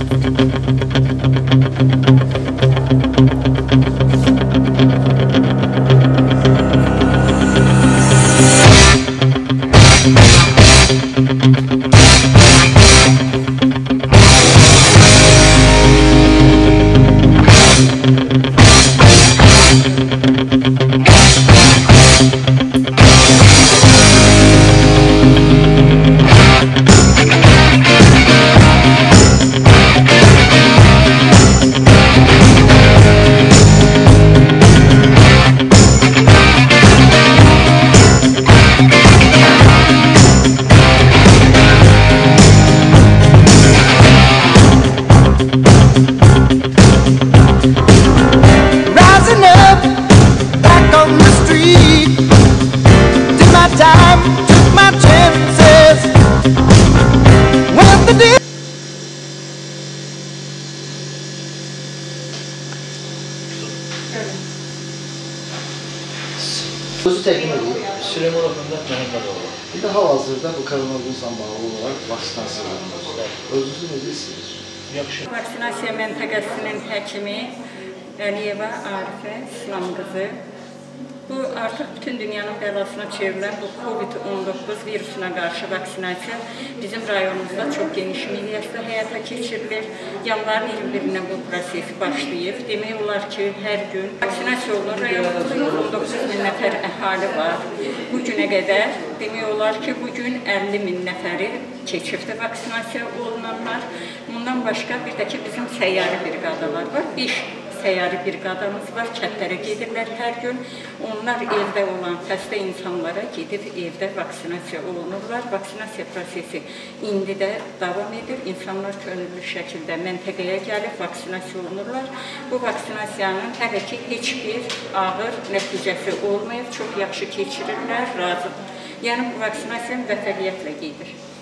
Sözü təqdim edeyim. Süleyman Oğlunda mənim adım. Bir də hal-hazırda bu koronavirusla bağlı olaraq vaksinasiya olunur. Özünüzü necə hissedirsiniz? Yaxşı. Vaksinasiya məntəqəsinin həkimi Əliyeva Arifə İslam qızı. Bu artıq bütün dünyanın bəlasına çevrilən bu COVID-19 virusuna qarşı vaksinasiya bizim rayonumuzda çox geniş miqyasda həyata keçirilir. Yanvarın 21-dən bu proses başlayıb. Demək olar ki, hər gün vaksinasiya olunur. Rayonumuzda 19 min nəfər əhali var. Bu günə qədər demək olar ki, bugün 50 min nəfəri keçibdə vaksinasiya olunanlar. Bundan başqa bir də ki, bizim səyyarı briqadalar var. 5 səyyarı briqadamız var, kəndlərə gedirlər hər gün. Onlar evdə olan xəstə insanlara gedib evdə vaksinasiya olunurlar. Vaksinasiya prosesi indi də davam edir. İnsanlar könüllü şəkildə məntəqəyə gəlib vaksinasiya olunurlar. Bu vaksinasiyanın hələ ki heç bir ağır nəticəsi olmayıb, çox yaxşı keçirirlər, razıdır. Yəni bu vaksinasiya müvəffəqiyyətlə gedir.